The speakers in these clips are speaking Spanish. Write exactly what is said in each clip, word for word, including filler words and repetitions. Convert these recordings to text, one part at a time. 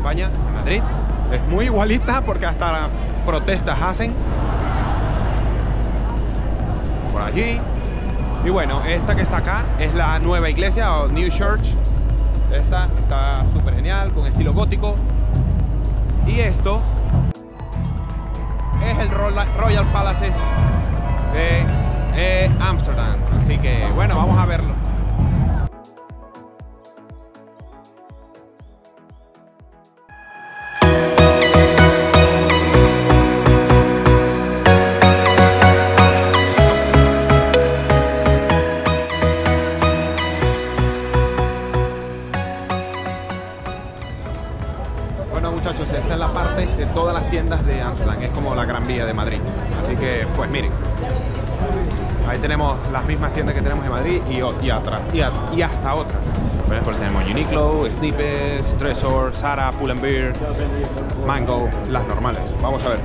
España, en Madrid. Es muy igualita porque hasta protestas hacen por allí. Y bueno, esta que está acá es la nueva iglesia o New Church. Esta está súper genial, con estilo gótico. Y esto es el Royal Palaces de eh, Ámsterdam. Así que bueno, vamos a verlo. Bueno muchachos, esta es la parte de todas las tiendas de Ámsterdam, es como la Gran Vía de Madrid. Así que pues miren, ahí tenemos las mismas tiendas que tenemos en Madrid y, y, atrás, y, a, y hasta otras. Por ejemplo tenemos Uniqlo, Snippets, Tresor, Zara, Pull&Bear, Mango, las normales. Vamos a ver.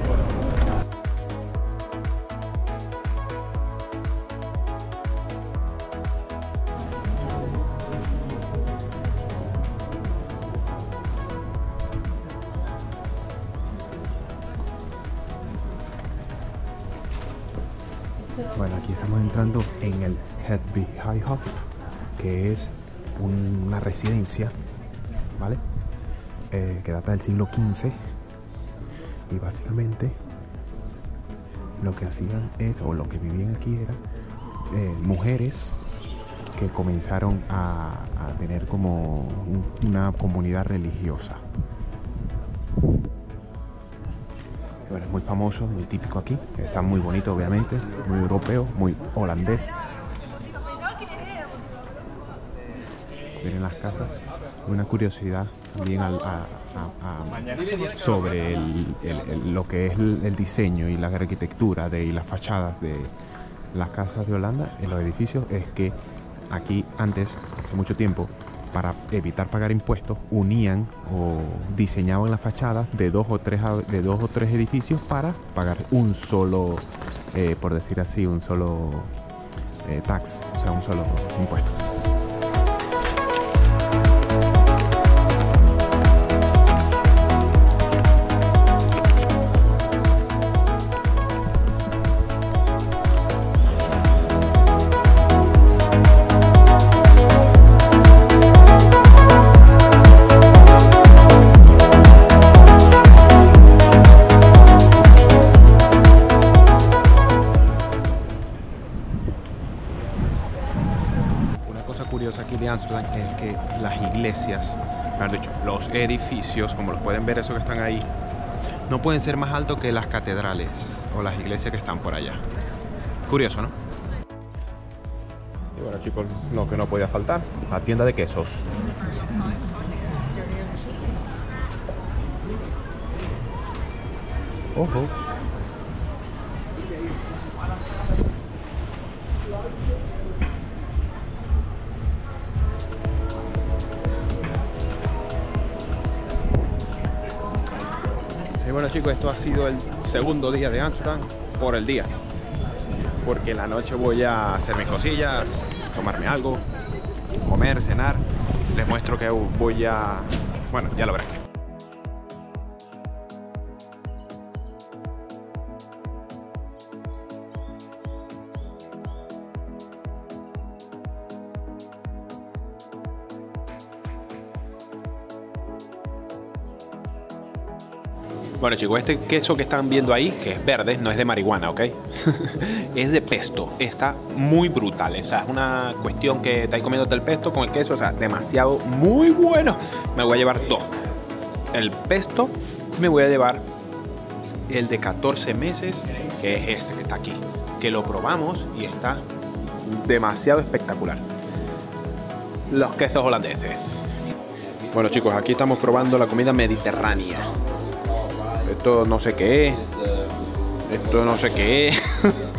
Bueno, aquí estamos entrando en el Hedvighof, que es un, una residencia, ¿vale? Eh, que data del siglo quince. Y básicamente lo que hacían es, o lo que vivían aquí era eh, mujeres que comenzaron a, a tener como un, una comunidad religiosa. Bueno, es muy famoso, muy típico aquí. Está muy bonito, obviamente, muy europeo, muy holandés. Miren las casas. Una curiosidad también al, a, a, a, sobre el, el, el, lo que es el, el diseño y la arquitectura de, y las fachadas de las casas de Holanda en los edificios es que aquí antes, hace mucho tiempo, para evitar pagar impuestos, unían o diseñaban las fachadas de dos o tres, de dos o tres edificios para pagar un solo, eh, por decir así, un solo eh, tax, o sea, un solo impuesto. Curiosa aquí de Ámsterdam es que las iglesias, mejor dicho, los edificios, como los pueden ver, esos que están ahí, no pueden ser más altos que las catedrales o las iglesias que están por allá. Curioso, ¿no? Y bueno chicos, lo que no podía faltar, la tienda de quesos. Ojo. Y bueno chicos, esto ha sido el segundo día de Ámsterdam por el día, porque en la noche voy a hacer mis cosillas, tomarme algo, comer, cenar. Les muestro que voy a... bueno, ya lo verán. Bueno chicos, este queso que están viendo ahí, que es verde, no es de marihuana, ¿ok? Es de pesto, está muy brutal. O sea, es una cuestión que estáis comiéndote el pesto con el queso, o sea, demasiado, muy bueno. Me voy a llevar dos. El pesto, me voy a llevar el de catorce meses, que es este que está aquí. Que lo probamos y está demasiado espectacular. Los quesos holandeses. Bueno chicos, aquí estamos probando la comida mediterránea. Esto no sé qué es. Esto no sé qué es.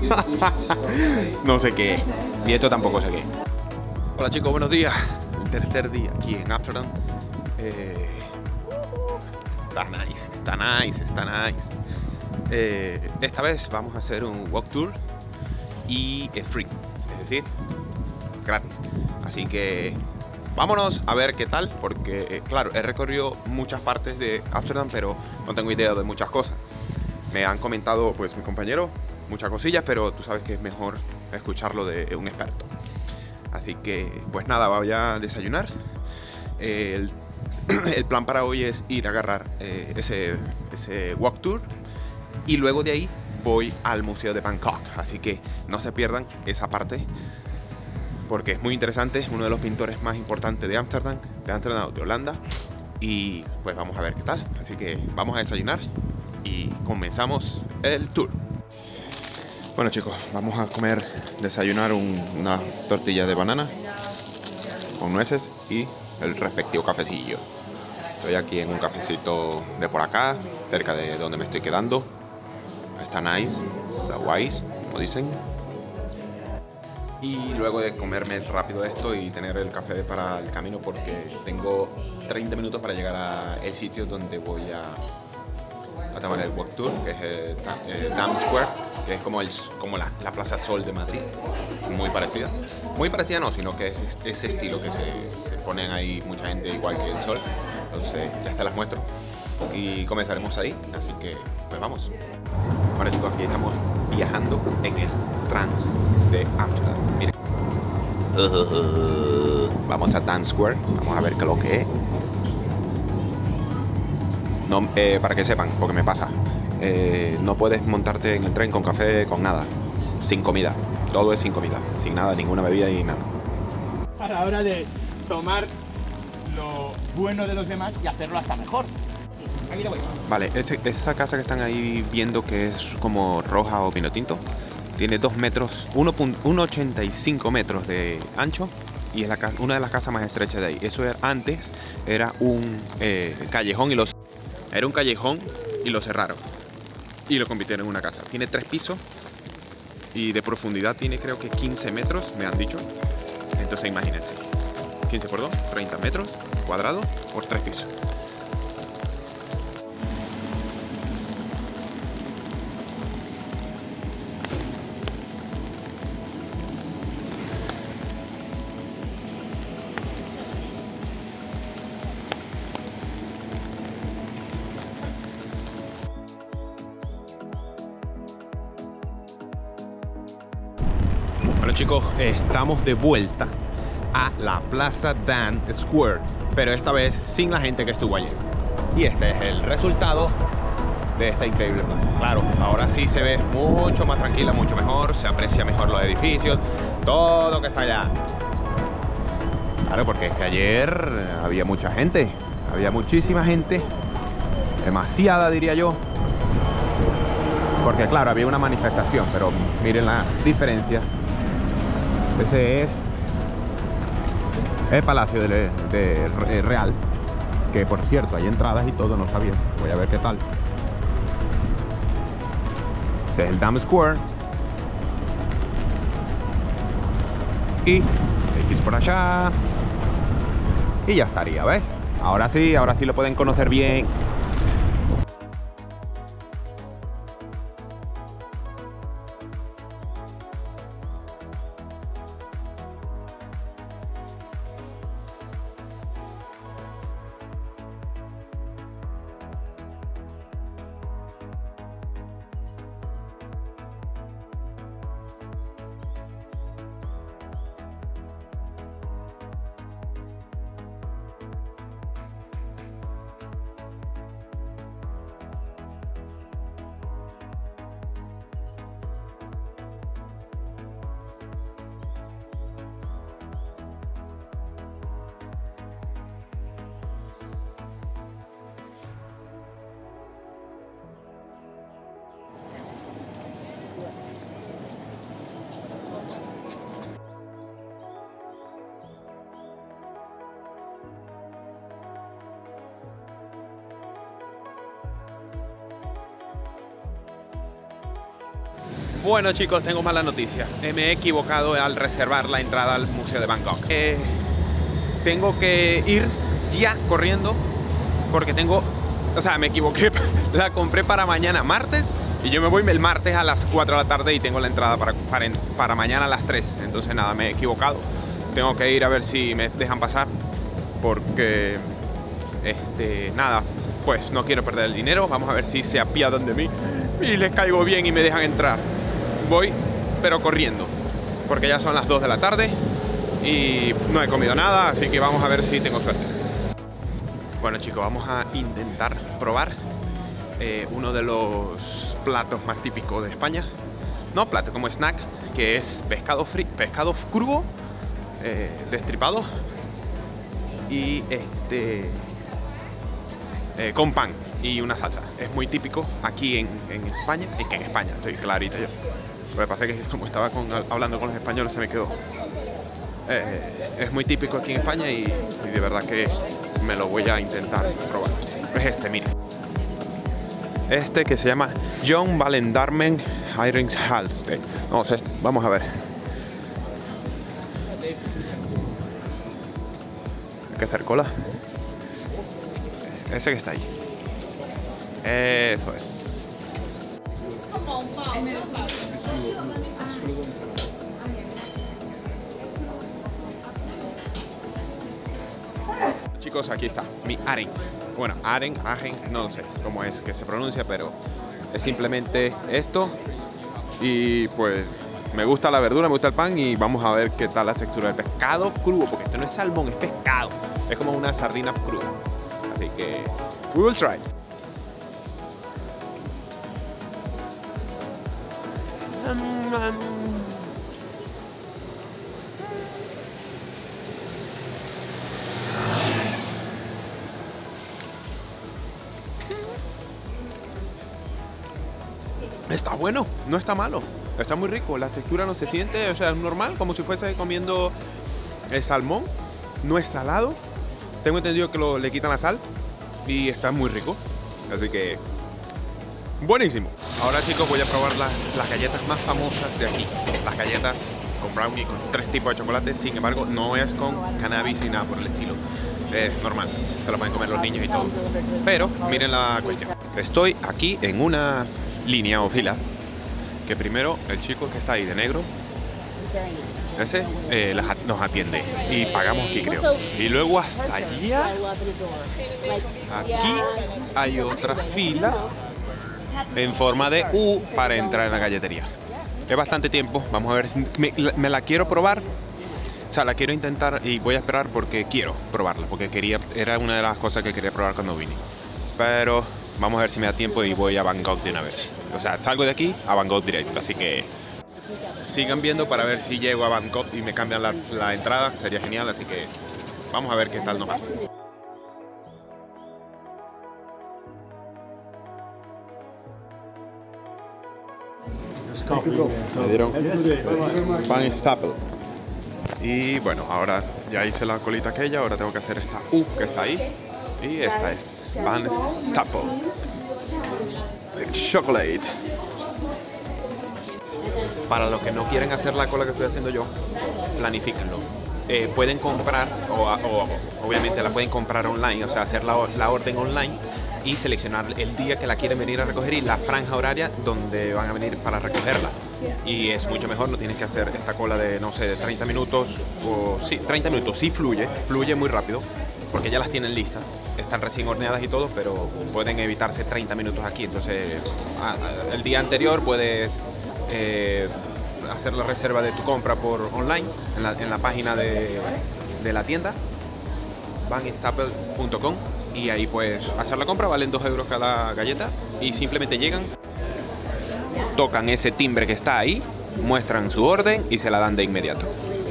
No sé qué es. Y esto tampoco sé qué es. Hola chicos, buenos días. El tercer día aquí en Ámsterdam. Eh, está nice, está nice, está nice. Eh, esta vez vamos a hacer un walk tour y es free, es decir, gratis. Así que vámonos a ver qué tal, porque eh, claro, he recorrido muchas partes de Ámsterdam, pero no tengo idea de muchas cosas. Me han comentado, pues, mi compañero, muchas cosillas, pero tú sabes que es mejor escucharlo de un experto. Así que, pues nada, voy a desayunar. Eh, el, el plan para hoy es ir a agarrar eh, ese, ese walk tour y luego de ahí voy al Museo de Bangkok. Así que no se pierdan esa parte, porque es muy interesante. Es uno de los pintores más importantes de Ámsterdam, de Ámsterdam, de Holanda. Y pues vamos a ver qué tal. Así que vamos a desayunar y comenzamos el tour. Bueno chicos, vamos a comer, desayunar un, una tortilla de banana con nueces y el respectivo cafecillo. Estoy aquí en un cafecito de por acá, cerca de donde me estoy quedando. Está nice, está guays, como dicen. Y luego de comerme rápido esto y tener el café para el camino, porque tengo treinta minutos para llegar al sitio donde voy a, a tomar el walk tour, que es el, el Dam Square, que es como, el, como la, la Plaza Sol de Madrid, muy parecida. Muy parecida no, sino que es ese estilo que se, se ponen ahí mucha gente igual que el sol. Entonces ya te las muestro y comenzaremos ahí, así que pues vamos. Bueno chicos, aquí estamos viajando en el Trans de Ámsterdam. Miren. Uh, vamos a Dam Square, vamos a ver qué es lo que es. No, eh, para que sepan, porque me pasa. Eh, no puedes montarte en el tren con café, con nada, sin comida. Todo es sin comida, sin nada, ninguna bebida y nada. A la hora de tomar lo bueno de los demás y hacerlo hasta mejor. Aquí lo voy. Vale, este, esta casa que están ahí viendo, que es como roja o pino tinto, tiene dos metros, uno coma ochenta y cinco metros de ancho y es la, una de las casas más estrechas de ahí. Eso era, antes era un eh, callejón y los era un callejón y lo cerraron y lo convirtieron en una casa. Tiene tres pisos y de profundidad tiene creo que quince metros, me han dicho. Entonces imagínense, quince por dos, treinta metros cuadrados por tres pisos. Bueno chicos, estamos de vuelta a la Plaza Dam Square, pero esta vez sin la gente que estuvo ayer. Y este es el resultado de esta increíble plaza. Claro, ahora sí se ve mucho más tranquila, mucho mejor, se aprecia mejor los edificios, todo que está allá. Claro, porque es que ayer había mucha gente, había muchísima gente, demasiada diría yo. Porque claro, había una manifestación, pero miren la diferencia. Ese es el Palacio de, de, de Real, que por cierto hay entradas y todo, no sabía. Voy a ver qué tal. Ese es el Dam Square. Y X por allá. Y ya estaría, ¿ves? Ahora sí, ahora sí lo pueden conocer bien. Bueno chicos, tengo mala noticia. Eh, me he equivocado al reservar la entrada al Museo de Bangkok. Eh, tengo que ir ya corriendo porque tengo... O sea, me equivoqué. La compré para mañana martes y yo me voy el martes a las cuatro de la tarde y tengo la entrada para, para, para mañana a las tres. Entonces nada, me he equivocado. tengo que ir a ver si me dejan pasar. Porque, este, nada, pues no quiero perder el dinero. Vamos a ver si se apiadan de mí y les caigo bien y me dejan entrar. Voy, pero corriendo, porque ya son las dos de la tarde y no he comido nada, así que vamos a ver si tengo suerte. Bueno chicos, vamos a intentar probar eh, uno de los platos más típicos de España. No plato, como snack, que es pescado frío, pescado crudo, eh, destripado y este eh, con pan y una salsa. Es muy típico aquí en, en España, y que en España, estoy clarito yo. Lo que pasa es que como estaba con, hablando con los españoles se me quedó. Eh, es muy típico aquí en España y, y de verdad que me lo voy a intentar probar. Es este, miren. Este que se llama John Valendarmen Heringshalste. No sé, vamos a ver. Hay que hacer cola. Ese que está ahí. Eso es. Chicos, aquí está mi aren. Bueno, aren, ajen, no sé cómo es que se pronuncia, pero es simplemente esto. Y pues me gusta la verdura, me gusta el pan y vamos a ver qué tal la textura del pescado crudo, porque esto no es salmón, es pescado. Es como una sardina cruda. Así que we will try. Um, um. Está bueno, no está malo, está muy rico, la textura no se siente, o sea, es normal, como si fuese comiendo el salmón, no es salado, tengo entendido que lo, le quitan la sal y está muy rico, así que buenísimo. Ahora chicos voy a probar las, las galletas más famosas de aquí, las galletas con brownie, con tres tipos de chocolate, sin embargo no es con cannabis ni nada por el estilo, es normal, se lo pueden comer los niños y todo, pero miren la cuestión, estoy aquí en una línea o fila, que primero el chico que está ahí de negro, ese eh, las, nos atiende y pagamos aquí creo, y luego hasta allá, aquí hay otra fila en forma de U para entrar en la galletería. Es bastante tiempo, vamos a ver, me, me la quiero probar, o sea, la quiero intentar y voy a esperar porque quiero probarla, porque quería, era una de las cosas que quería probar cuando vine, pero vamos a ver si me da tiempo y voy a Bangkok de una vez. O sea, salgo de aquí a Bangkok directo. Así que sigan viendo para ver si llego a Bangkok y me cambian la, la entrada. Sería genial, así que vamos a ver qué tal nos va. Me dieron pan staple. Y bueno, ahora ya hice la colita aquella. Ahora tengo que hacer esta U que está ahí. Y esta es Pan Staple Chocolate. Para los que no quieren hacer la cola que estoy haciendo yo, planifíquenlo. Eh, pueden comprar, o, o obviamente la pueden comprar online, o sea, hacer la, la orden online y seleccionar el día que la quieren venir a recoger y la franja horaria donde van a venir para recogerla. Y es mucho mejor, no tienes que hacer esta cola de, no sé, de treinta minutos, o sí, treinta minutos, sí fluye, fluye muy rápido, porque ya las tienen listas, están recién horneadas y todo, pero pueden evitarse treinta minutos aquí. Entonces, a, a, el día anterior puedes eh, hacer la reserva de tu compra por online, en la, en la página de, de la tienda, pan staple punto com, y ahí puedes hacer la compra, valen dos euros cada galleta, y simplemente llegan, tocan ese timbre que está ahí, muestran su orden y se la dan de inmediato.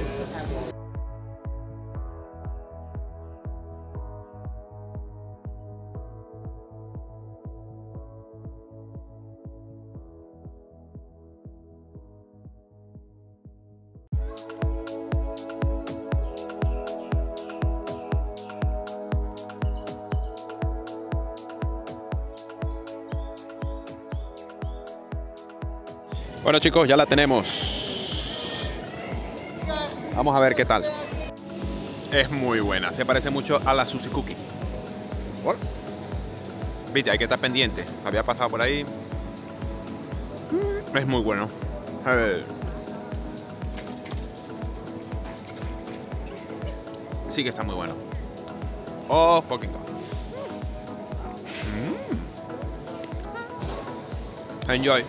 Bueno chicos, ya la tenemos. Vamos a ver qué tal. Es muy buena, se parece mucho a la Sushi Cookie. ¿Por? Viste, hay que estar pendiente. Había pasado por ahí. Es muy bueno. A ver. sí que está muy bueno. Oh, fucking God. Mm. Enjoy.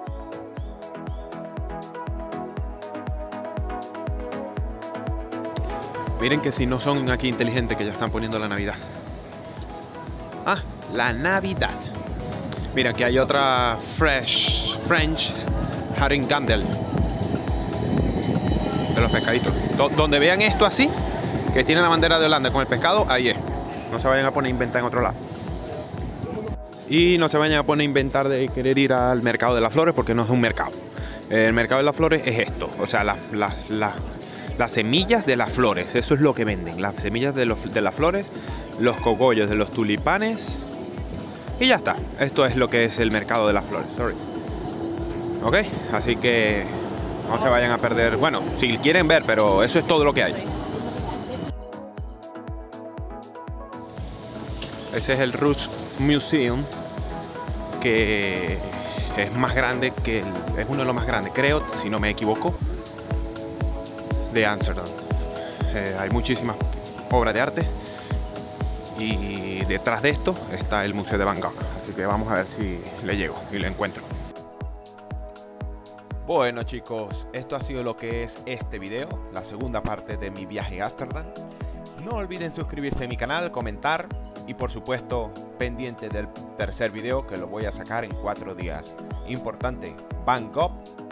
Miren que si no son aquí inteligentes que ya están poniendo la Navidad. Ah, la Navidad. Mira, que hay otra fresh French Haringandel de los pescaditos. Do donde vean esto así, que tiene la bandera de Holanda con el pescado, ahí es. No se vayan a poner a inventar en otro lado. Y no se vayan a poner a inventar de querer ir al mercado de las flores, porque no es un mercado. El mercado de las flores es esto, o sea, las la, la, las semillas de las flores, eso es lo que venden. Las semillas de, los, de las flores, los cogollos de los tulipanes. Y ya está, esto es lo que es el mercado de las flores, sorry. Ok, así que no se vayan a perder, bueno, si quieren ver, pero eso es todo lo que hay. Ese es el Rouge Museum, que es más grande que el, es uno de los más grandes, creo, si no me equivoco, de Ámsterdam. Eh, hay muchísimas obras de arte. Y detrás de esto está el Museo de Van Gogh. Así que vamos a ver si le llego y lo encuentro. Bueno chicos, esto ha sido lo que es este video, la segunda parte de mi viaje a Ámsterdam. No olviden suscribirse a mi canal, comentar y por supuesto pendiente del tercer video que lo voy a sacar en cuatro días. Importante, Van Gogh